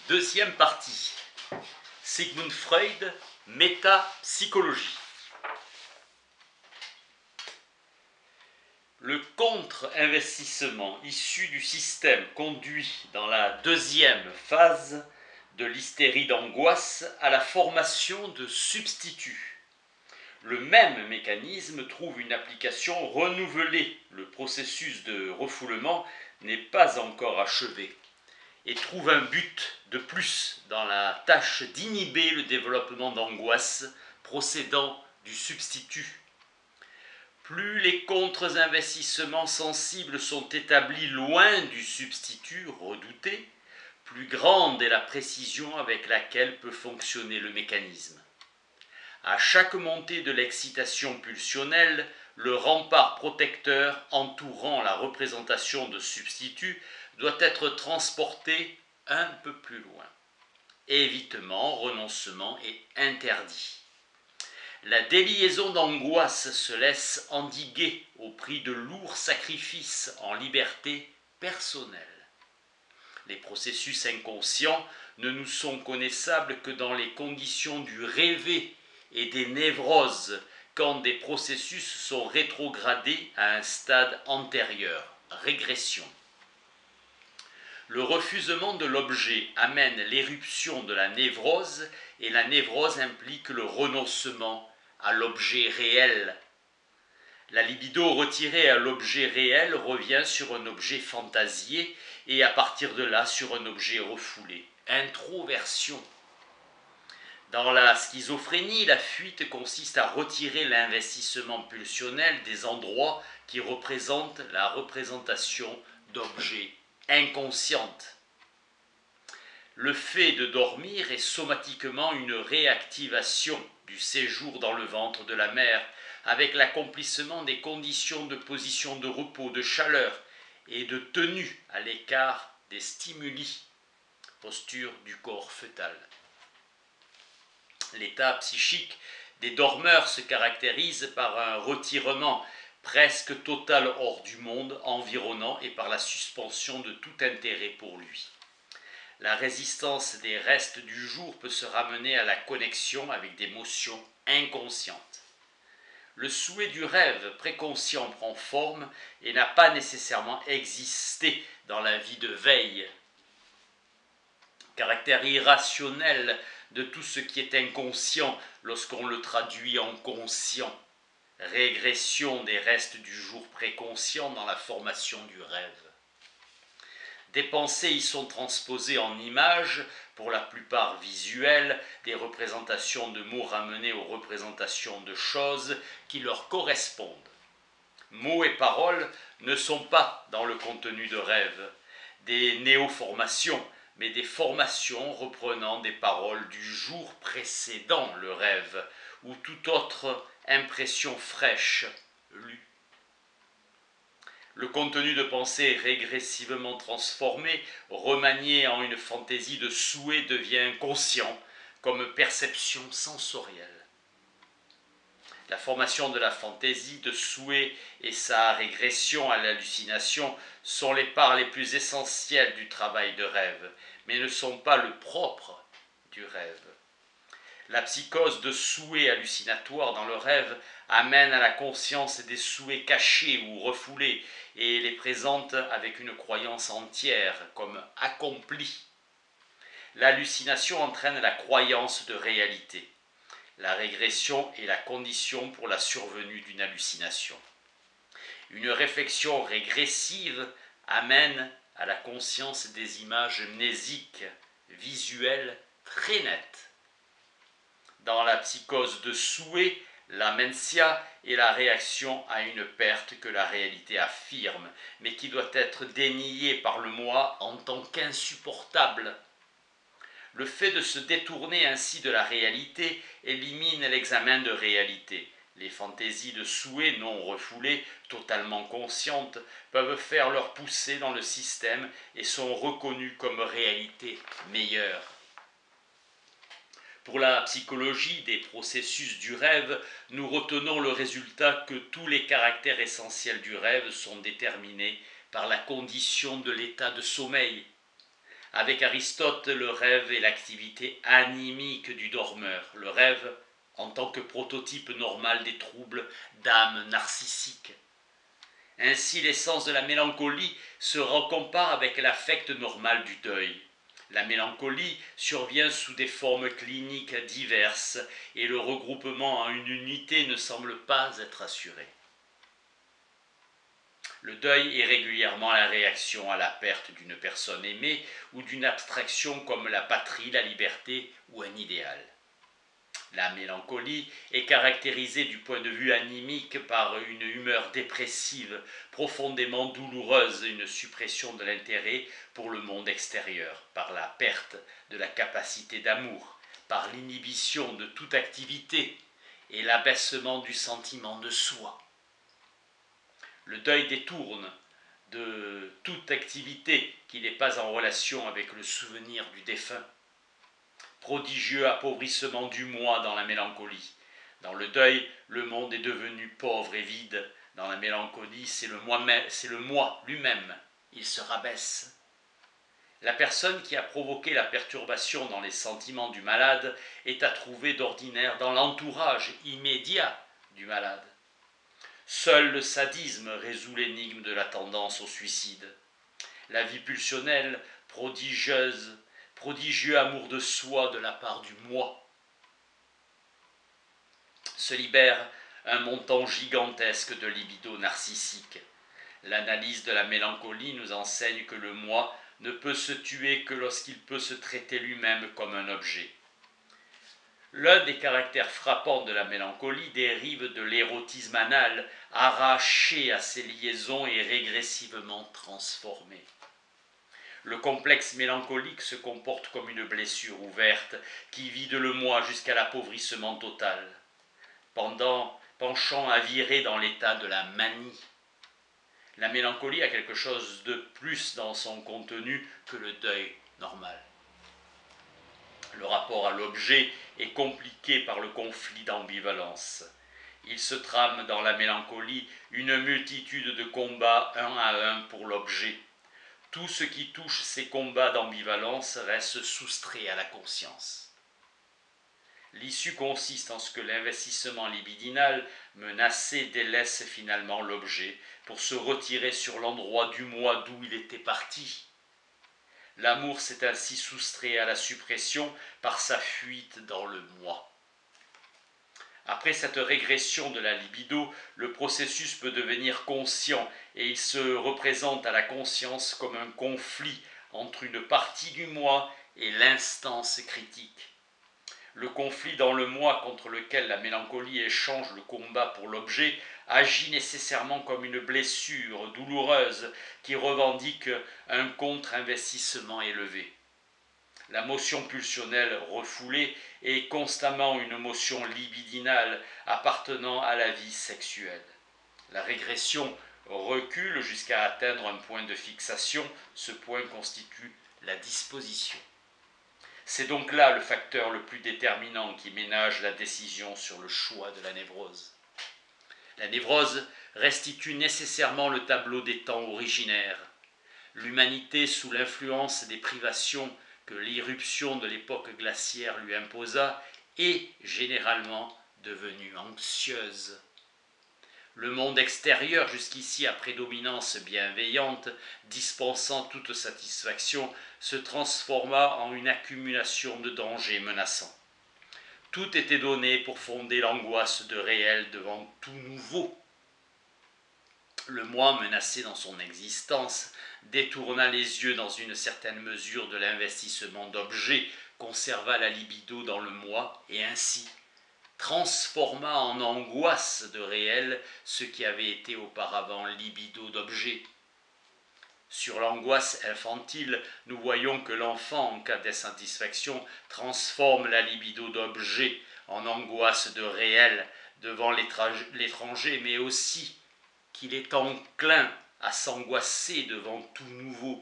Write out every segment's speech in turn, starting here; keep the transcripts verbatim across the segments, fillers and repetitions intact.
Deuxième partie. Sigmund Freud, métapsychologie. Le contre-investissement issu du système conduit dans la deuxième phase de l'hystérie d'angoisse à la formation de substituts. Le même mécanisme trouve une application renouvelée. Le processus de refoulement n'est pas encore achevé et trouve un but de plus dans la tâche d'inhiber le développement d'angoisse procédant du substitut. Plus les contre-investissements sensibles sont établis loin du substitut redouté, plus grande est la précision avec laquelle peut fonctionner le mécanisme. À chaque montée de l'excitation pulsionnelle, le rempart protecteur entourant la représentation de substitut doit être transporté un peu plus loin. Évitement, renoncement et interdit. La déliaison d'angoisse se laisse endiguer au prix de lourds sacrifices en liberté personnelle. Les processus inconscients ne nous sont connaissables que dans les conditions du rêvé et des névroses, quand des processus sont rétrogradés à un stade antérieur, régression. Le refusement de l'objet amène l'éruption de la névrose et la névrose implique le renoncement à l'objet réel. La libido retirée à l'objet réel revient sur un objet fantasié et à partir de là sur un objet refoulé. Introversion. Dans la schizophrénie, la fuite consiste à retirer l'investissement pulsionnel des endroits qui représentent la représentation d'objets inconscientes. Le fait de dormir est somatiquement une réactivation du séjour dans le ventre de la mère, avec l'accomplissement des conditions de position de repos, de chaleur et de tenue à l'écart des stimuli, posture du corps fœtal. L'état psychique des dormeurs se caractérise par un retirement presque total hors du monde environnant et par la suspension de tout intérêt pour lui. La résistance des restes du jour peut se ramener à la connexion avec des motions inconscientes. Le souhait du rêve préconscient prend forme et n'a pas nécessairement existé dans la vie de veille. Caractère irrationnel de tout ce qui est inconscient lorsqu'on le traduit en conscient. Régression des restes du jour préconscient dans la formation du rêve. Des pensées y sont transposées en images, pour la plupart visuelles, des représentations de mots ramenés aux représentations de choses qui leur correspondent. Mots et paroles ne sont pas dans le contenu de rêve des néoformations, mais des formations reprenant des paroles du jour précédant le rêve, ou toute autre impression fraîche lue. Le contenu de pensée régressivement transformé, remanié en une fantaisie de souhait, devient conscient comme perception sensorielle. La formation de la fantaisie de souhait et sa régression à l'hallucination sont les parts les plus essentielles du travail de rêve, mais ne sont pas le propre du rêve. La psychose de souhait hallucinatoire dans le rêve amène à la conscience des souhaits cachés ou refoulés et les présente avec une croyance entière comme accomplie. L'hallucination entraîne la croyance de réalité. La régression est la condition pour la survenue d'une hallucination. Une réflexion régressive amène à la conscience des images mnésiques, visuelles, très nettes. Dans la psychose de souhait, la mentia est la réaction à une perte que la réalité affirme, mais qui doit être déniée par le moi en tant qu'insupportable. Le fait de se détourner ainsi de la réalité élimine l'examen de réalité. Les fantaisies de souhait non refoulées, totalement conscientes, peuvent faire leur poussée dans le système et sont reconnues comme réalité meilleure. Pour la psychologie des processus du rêve, nous retenons le résultat que tous les caractères essentiels du rêve sont déterminés par la condition de l'état de sommeil. Avec Aristote, le rêve est l'activité animique du dormeur. Le rêve en tant que prototype normal des troubles d'âme narcissique. Ainsi, l'essence de la mélancolie se recompare avec l'affect normal du deuil. La mélancolie survient sous des formes cliniques diverses et le regroupement en une unité ne semble pas être assuré. Le deuil est régulièrement la réaction à la perte d'une personne aimée ou d'une abstraction comme la patrie, la liberté ou un idéal. La mélancolie est caractérisée du point de vue animique par une humeur dépressive, profondément douloureuse, une suppression de l'intérêt pour le monde extérieur, par la perte de la capacité d'amour, par l'inhibition de toute activité et l'abaissement du sentiment de soi. Le deuil détourne de toute activité qui n'est pas en relation avec le souvenir du défunt. Prodigieux appauvrissement du moi dans la mélancolie. Dans le deuil, le monde est devenu pauvre et vide. Dans la mélancolie, c'est le moi, c'est le moi lui-même. Il se rabaisse. La personne qui a provoqué la perturbation dans les sentiments du malade est à trouver d'ordinaire dans l'entourage immédiat du malade. Seul le sadisme résout l'énigme de la tendance au suicide. La vie pulsionnelle, prodigieuse, prodigieux amour de soi de la part du moi, se libère un montant gigantesque de libido narcissique. L'analyse de la mélancolie nous enseigne que le moi ne peut se tuer que lorsqu'il peut se traiter lui-même comme un objet. L'un des caractères frappants de la mélancolie dérive de l'érotisme anal, arraché à ses liaisons et régressivement transformé. Le complexe mélancolique se comporte comme une blessure ouverte qui vide le moi jusqu'à l'appauvrissement total, pendant, penchant à virer dans l'état de la manie. La mélancolie a quelque chose de plus dans son contenu que le deuil normal. Le rapport à l'objet est compliqué par le conflit d'ambivalence. Il se trame dans la mélancolie une multitude de combats un à un pour l'objet. Tout ce qui touche ces combats d'ambivalence reste soustrait à la conscience. L'issue consiste en ce que l'investissement libidinal menacé délaisse finalement l'objet pour se retirer sur l'endroit du moi d'où il était parti. L'amour s'est ainsi soustrait à la suppression par sa fuite dans le moi. Après cette régression de la libido, le processus peut devenir conscient et il se représente à la conscience comme un conflit entre une partie du moi et l'instance critique. Le conflit dans le moi contre lequel la mélancolie échange le combat pour l'objet agit nécessairement comme une blessure douloureuse qui revendique un contre-investissement élevé. La motion pulsionnelle refoulée est constamment une motion libidinale appartenant à la vie sexuelle. La régression recule jusqu'à atteindre un point de fixation. Ce point constitue la disposition. C'est donc là le facteur le plus déterminant qui ménage la décision sur le choix de la névrose. La névrose restitue nécessairement le tableau des temps originaires. L'humanité, sous l'influence des privations que l'irruption de l'époque glaciaire lui imposa, est généralement devenue anxieuse. Le monde extérieur, jusqu'ici à prédominance bienveillante, dispensant toute satisfaction, se transforma en une accumulation de dangers menaçants. Tout était donné pour fonder l'angoisse de réel devant tout nouveau. Le moi, menacé dans son existence, détourna les yeux dans une certaine mesure de l'investissement d'objets, conserva la libido dans le moi et ainsi transforma en angoisse de réel ce qui avait été auparavant libido d'objet. Sur l'angoisse infantile, nous voyons que l'enfant, en cas d'insatisfaction, transforme la libido d'objet en angoisse de réel devant l'étranger, mais aussi qu'il est enclin à s'angoisser devant tout nouveau.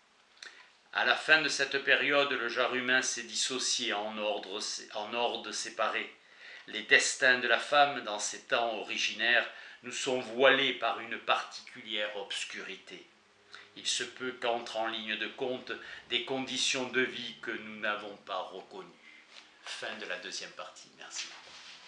À la fin de cette période, le genre humain s'est dissocié en ordres en ordre séparés. Les destins de la femme, dans ces temps originaires, nous sont voilés par une particulière obscurité. il se peut qu'entrent en ligne de compte des conditions de vie que nous n'avons pas reconnues. Fin de la deuxième partie. Merci.